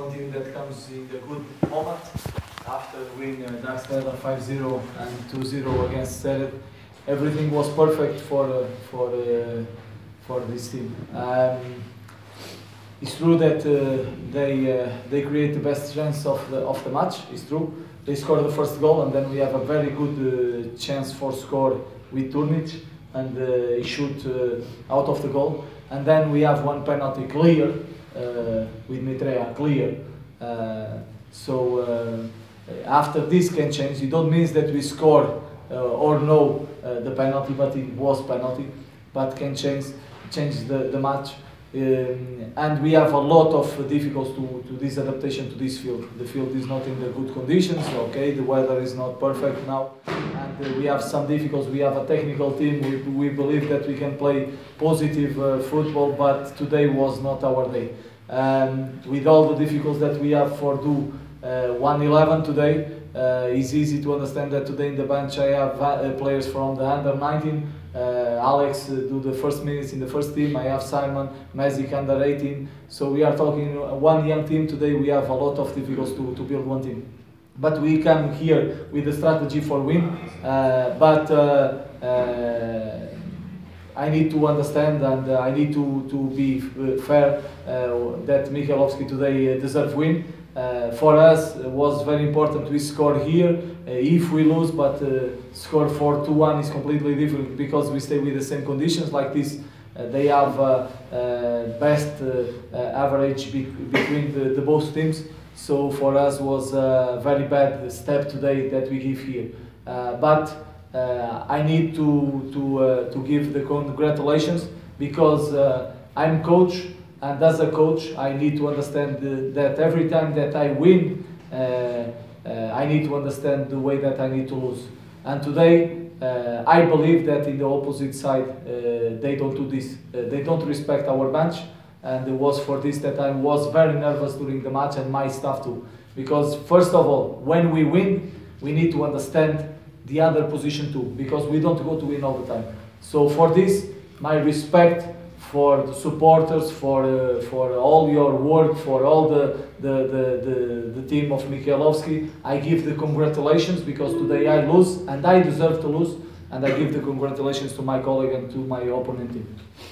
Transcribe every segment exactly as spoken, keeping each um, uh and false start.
one team that comes in the good moment after winning uh, Daxter five zero and two zero against Seret. Everything was perfect for uh, for uh, for this team. Um, it's true that uh, they uh, they create the best chance of the of the match. It's true. They score the first goal, and then we have a very good uh, chance for score with Turnic, and uh, he shoot uh, out of the goal. And then we have one penalty clear uh, with Mitrea clear. Uh, so uh, after this can change. It don't mean that we score uh, or no uh, the penalty, but it was penalty. But can change change the the match. Um, and we have a lot of difficulties to, to this adaptation to this field. The field is not in the good conditions, okay, the weather is not perfect now, and uh, we have some difficulties. We have a technical team, we, we believe that we can play positive uh, football, but today was not our day. Um, with all the difficulties that we have for do uh, one eleven today, uh, it's easy to understand that today in the bench I have uh, players from the under nineteen, Uh, Alex uh, do the first minutes in the first team, I have Simon, Mezik under eighteen, so we are talking uh, one young team today. We have a lot of difficulties to, to build one team. But we come here with the strategy for win, uh, but uh, uh, I need to understand and uh, I need to, to be fair uh, that Michalovsky today deserves win. Uh, for us it was very important we score here. Uh, if we lose, but uh, score four two one is completely different because we stay with the same conditions like this. Uh, they have uh, uh, best uh, uh, average be between the, the both teams. So for us was a very bad step today that we give here. Uh, but uh, I need to to uh, to give the congratulations because uh, I'm coach. And as a coach, I need to understand the, that every time that I win, uh, uh, I need to understand the way that I need to lose. And today, uh, I believe that in the opposite side, uh, they don't do this. Uh, they don't respect our bench. And it was for this that I was very nervous during the match, and my staff too. Because first of all, when we win, we need to understand the other position too. Because we don't go to win all the time. So for this, my respect for the supporters, for uh, for all your work, for all the the, the, the, the team of Michalovsky. I give the congratulations because today I lose and I deserve to lose, and I give the congratulations to my colleague and to my opponent team.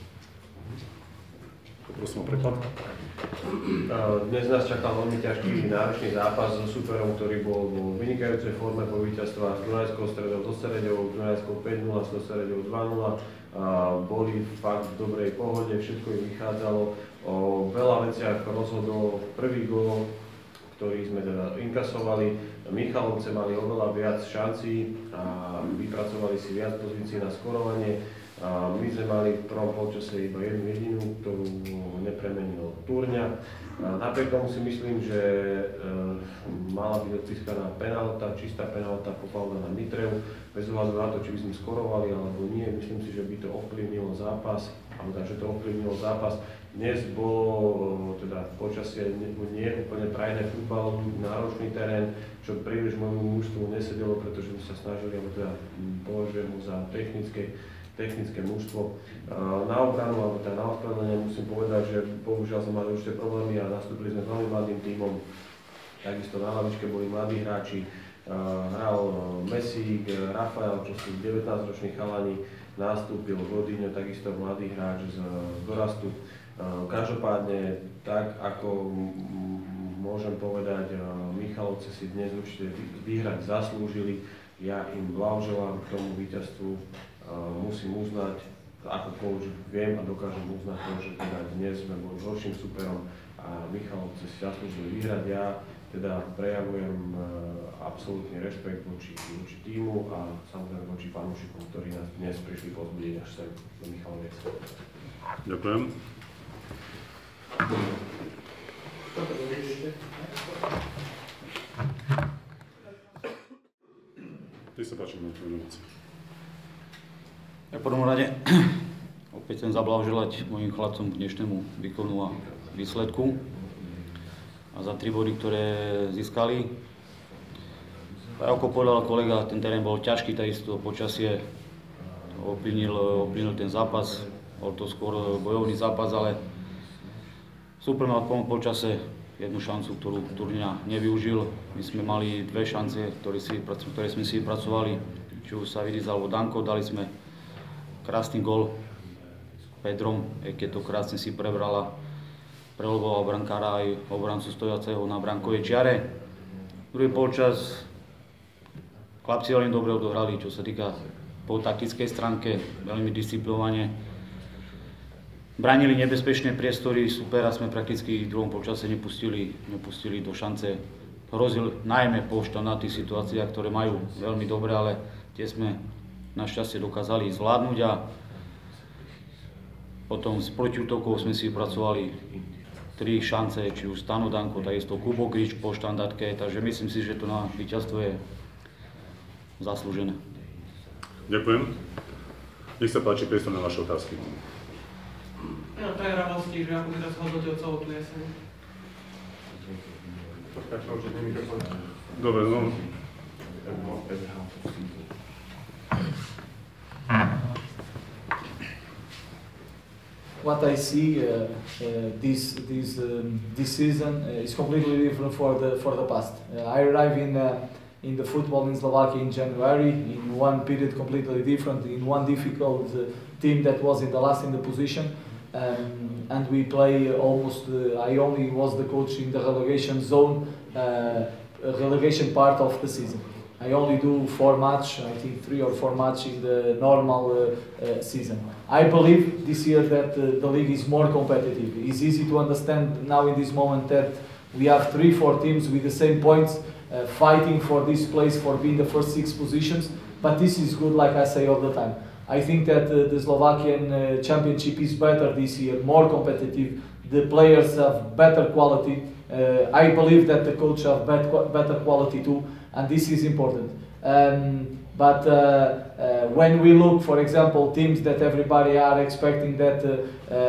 Prosím o preklad. Dnes nás čakal veľmi ťažký, náročný zápas so superom, ktorý bol vo vynikajúcej forme po víťazstvách s Dunajskou Stredou so Seredou, s Dunajskou päť nula, so Seredou dva nula. Boli fakt v dobrej pohode, všetko im vychádzalo. O veľa veciach rozhodol prvý gól, ktorý sme teda inkasovali. Michalovce mali oveľa viac šancí a vypracovali si viac pozícií na skorovanie. A my sme mali v prvom polčase iba jednu jedinú, ktorú nepremenil Turňa. Napriek tomu si myslím, že e, mala byť odpískaná penálta, čistá penálta popálna na Mitreu, bez ohľadu na to, či by sme skorovali alebo nie. Myslím si, že by to ovplyvnilo zápas, alebo že to ovplyvnilo zápas. Dnes bolo teda počasie nie, nie úplne prajné futbal, náročný terén, čo príliš môjmu mužstvu nesedelo, pretože sme sa snažili, alebo teda považujem mu za technické technické mužstvo. Na obranu, alebo teda na ospravedlnenie musím povedať, že bohužiaľ sme mali určité problémy a nastúpili sme s veľmi mladým tímom. Takisto na lavičke boli mladí hráči, hral Mesík, Rafael, čo sú devätnásťroční chalani, nastúpil Godinho, takisto mladý hráč z dorastu. Každopádne, tak ako môžem povedať, Michalovce si dnes určite vyhrať zaslúžili. Ja im blahoželám k tomu víťazstvu. Musím uznať, ako coach viem a dokážem uznať to, že teda dnes sme boli horším superom a Michalovce si zaslúžili vyhrať. Ja teda prejavujem absolútny rešpekt voči, voči tímu a samozrejme voči fanúšikom, ktorí nás dnes prišli pozbudiť až sem do Michaloviec. Ďakujem. Ty sa páči na tvoju noci. Ja v prvom rade opäť chcem zablahoželať mojim chlapcom k dnešnému výkonu a výsledku a za tri body, ktoré získali. A ako povedal kolega, ten terén bol ťažký, takisto počasie ovplyvnil, ovplyvnil ten zápas. Bol to skôr bojovný zápas, ale super mal v prvom polčase jednu šancu, ktorú Turňa nevyužil. My sme mali dve šance, ktoré, si, ktoré sme si vypracovali, či už Savidis alebo Danko. Dali sme krásny gól Pedrom, keď to krásne si prebrala, preloboval brankára aj obrancu stojaceho na brankovej čiare. Druhý polčas chlapci veľmi dobre odohrali, čo sa týka po taktickej stránke, veľmi disciplinovane. Bránili nebezpečné priestory, supera sme prakticky v druhom polčase nepustili, nepustili do šance. Hrozil najmä po štandardných situáciách, ktoré majú veľmi dobre, ale tie sme našťastie dokázali zvládnuť a potom z protiútokov sme si vypracovali tri šance, či už Stano Danko, takisto Kubo Grič po štandardke, takže myslím si, že to na víťazstvo je zaslúžené. Ďakujem. Nech sa páči, priestor na vaše otázky. Na trénera vlastní, že ako teraz hodnotil celú tú jeseň. Dobre, no. What I see uh, uh, this this um, this season uh, is completely different for the for the past. Uh, I arrived in uh, in the football in Slovakia in January, in one period completely different, in one difficult uh, team that was in the last in the position. Um, and we play almost, uh, I only was the coach in the relegation zone, uh, relegation part of the season. I only do four match, I think three or four match in the normal uh, uh, season. I believe this year that uh, the league is more competitive. It's easy to understand now in this moment that we have three, four teams with the same points, uh, fighting for this place, for being the first six positions, but this is good, like I say all the time. I think that uh, the Slovakian uh, championship is better this year, more competitive. The players have better quality. Uh, I believe that the coach have bet better quality too, and this is important. Um, but uh, uh, when we look, for example, teams that everybody are expecting that uh,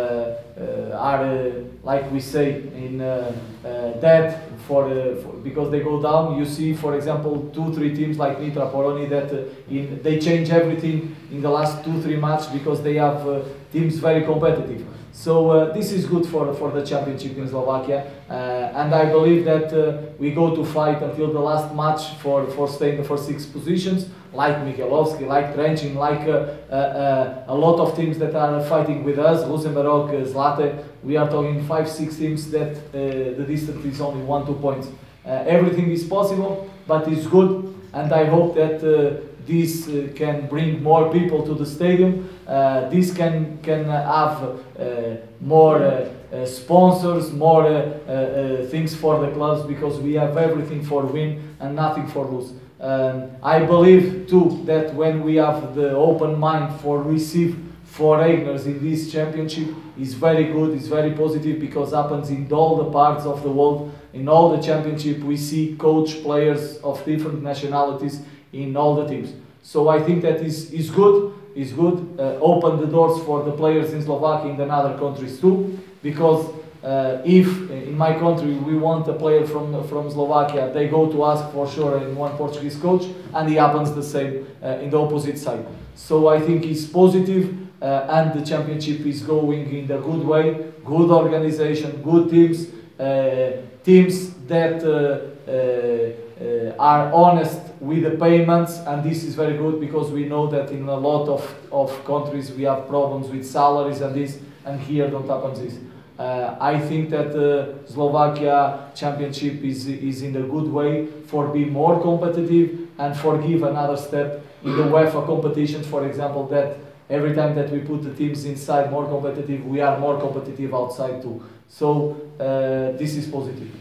uh, are, uh, like we say, in uh, uh, dead for, uh, for because they go down. You see, for example, two, three teams like Nitra Poroni that uh, in, they change everything in the last two, three matches because they have uh, teams very competitive. So uh, this is good for, for the championship in Slovakia, uh, and I believe that uh, we go to fight until the last match for, for staying in the first six positions, like Michalovsky, like Trencin, like uh, uh, uh, a lot of teams that are fighting with us, Rosenberg, uh, Zlate. We are talking five, six teams that uh, the distance is only one, two points. Uh, everything is possible, but it's good, and I hope that uh, this uh, can bring more people to the stadium. Uh, this can can have uh, more uh, uh, sponsors, more uh, uh, uh, things for the clubs, because we have everything for win and nothing for lose. Um, I believe too that when we have the open mind for receive foreigners in this championship is very good, is very positive, because happens in all the parts of the world. In all the championship we see coach players of different nationalities in all the teams. So I think that is is good. Is good. Uh, open the doors for the players in Slovakia and in other countries too, because uh, if in my country we want a player from from Slovakia, they go to ask for sure in one Portuguese coach, and it happens the same uh, in the opposite side. So I think it's positive, uh, and the championship is going in the good way. Good organization, good teams, uh, teams that uh, uh, uh, are honest with the payments, and this is very good, because we know that in a lot of, of countries we have problems with salaries and this, and here don't happen this. Uh, I think that the uh, Slovakia championship is, is in a good way for being more competitive and for give another step in the UEFA competitions, for example, that every time that we put the teams inside more competitive, we are more competitive outside too. So uh, this is positive.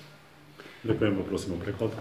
Ďakujem, poprosím o preklad.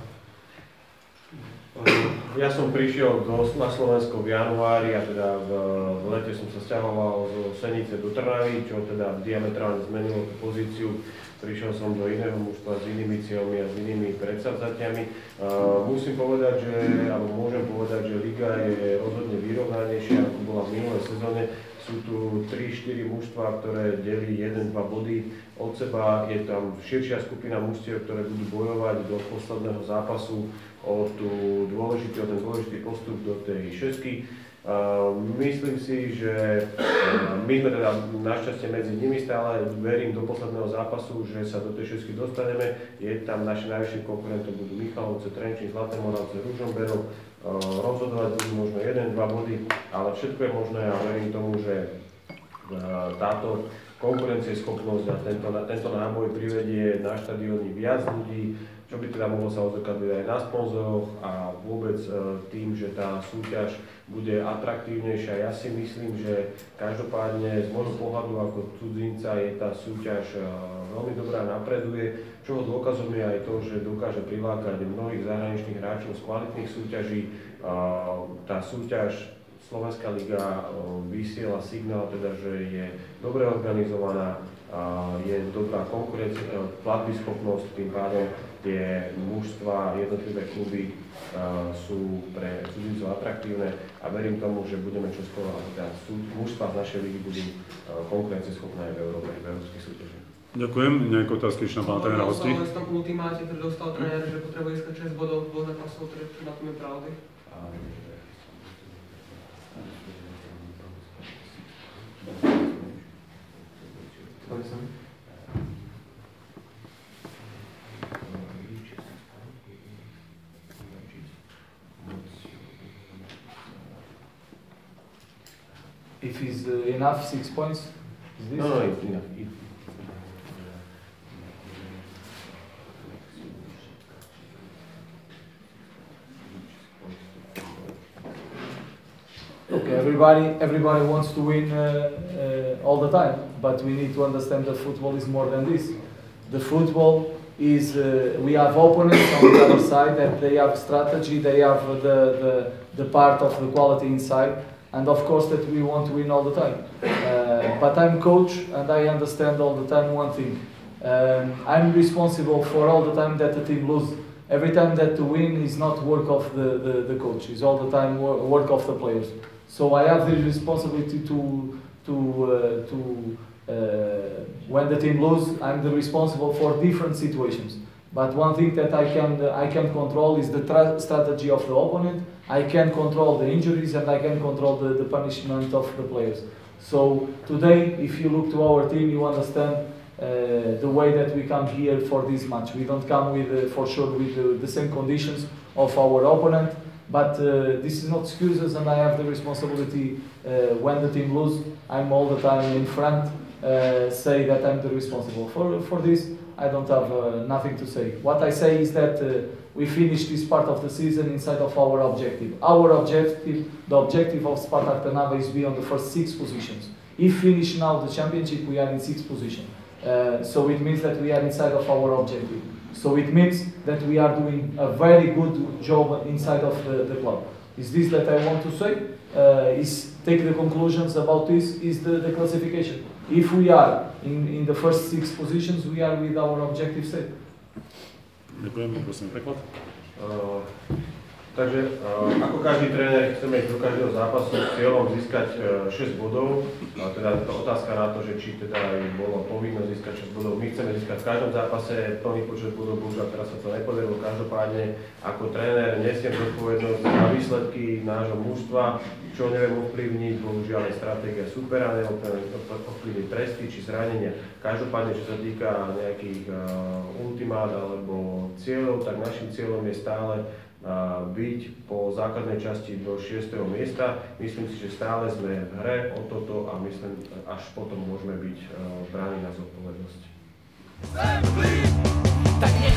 Ja som prišiel do, na Slovensko v januári a teda v, v lete som sa sťahoval zo Senice do Trnavy, čo teda diametrálne zmenilo tú pozíciu. Prišiel som do iného mužstva s inými cieľmi a s inými predsavzatiami. Uh, musím povedať, že, alebo môžem povedať, že liga je rozhodne vyrovnanejšia, ako bola v minulej sezóne. Sú tu tri štyri mužstvá, ktoré delí jeden dva body od seba. Je tam širšia skupina mužstiev, ktoré budú bojovať do posledného zápasu o, tú dôležitý, o ten dôležitý postup do tej šestky. Uh, myslím si, že uh, my sme teda našťastie medzi nimi stále, verím do posledného zápasu, že sa do tej šestky dostaneme. Je tam naši najvyšší konkurentov budú Michalovce, Trenčín, Zlaté Moravce, Ružomberok. Uh, rozhodovať budú možno jeden dva body, ale všetko je možné a verím tomu, že uh, táto konkurencieschopnosť a tento, tento náboj privedie na štadióny viac ľudí, čo by teda mohlo sa odzrkadliť aj na sponzoroch a vôbec uh, tým, že tá súťaž bude atraktívnejšia. Ja si myslím, že každopádne z môjho pohľadu ako cudzinca je tá súťaž uh, veľmi dobrá, napreduje, čoho dôkazom je aj to, že dokáže prilákať mnohých zahraničných hráčov z kvalitných súťaží. Uh, tá súťaž Slovenská liga uh, vysiela signál, teda, že je dobre organizovaná, uh, je dobrá konkurencia, uh, platbyschopnosť, tým pádom tie mužstva, jednotlivé kluby uh, sú pre cudzincov atraktívne a verím tomu, že budeme čoskoro, teda mužstva z našej ligy budú uh, konkurencieschopné aj v Európe, v európskych súťažiach. Ďakujem. Nejaké otázky ešte na pána trénera hostí? Ale v tom ultimáte, ktorý dostal tréner, že potrebuje získať šesť bodov v dvoch zápasoch, ktoré na tom je pravdy. If it's uh, enough, six points, is this? No, no, it's enough. It, Okay, everybody, everybody wants to win uh, uh, all the time, but we need to understand that football is more than this. The football is, uh, we have opponents on the other side that they have strategy, they have the, the, the part of the quality inside, and of course that we want to win all the time. Uh, but I'm coach and I understand all the time one thing. Um, I'm responsible for all the time that the team loses. Every time that to win is not work of the, the, the coach, it's all the time work of the players. So I have the responsibility to, to, uh, to uh, when the team loses, I'm the responsible for different situations. But one thing that I can, uh, I can control is the tra strategy of the opponent. I can control the injuries and I can control the, the punishment of the players. So today, if you look to our team, you understand uh, the way that we come here for this match. We don't come with, uh, for sure, with uh, the same conditions of our opponent. But uh, this is not excuses, and I have the responsibility uh, when the team loses. I'm all the time in front, uh, say that I'm the responsible for for this. I don't have uh, nothing to say. What I say is that uh, we finished this part of the season inside of our objective. Our objective, the objective of Spartak Trnava is to be on the first six positions. If finish now the championship, we are in sixth position. Uh, so it means that we are inside of our objective. So it means that we are doing a very good job inside of the, the club. Is this that I want to say? Uh, is take the conclusions about this is the, the classification. If we are in, in the first six positions, we are with our objective set. Ďakujem, prosím, preklad. Uh, takže uh, ako každý tréner chceme ísť do každého zápasu s cieľom získať uh, šesť bodov. Uh, teda to otázka na to, že či teda aj bolo povinnosť získať šesť bodov. My chceme získať v každom zápase plný počet bodov, bohužiaľ teraz sa to nepodarilo. Každopádne ako tréner nesiem zodpovednosť za výsledky nášho mužstva, čo neviem ovplyvniť, bohužiaľ je stratégia supera, neviem ovplyvniť tresty či zranenia. Každopádne, čo sa týka nejakých uh, ultimát alebo cieľov, tak našim cieľom je stále uh, byť po základnej časti do šiesteho miesta. Myslím si, že stále sme v hre o toto a myslím, až potom môžeme byť uh, bráni na zodpovednosť. Tak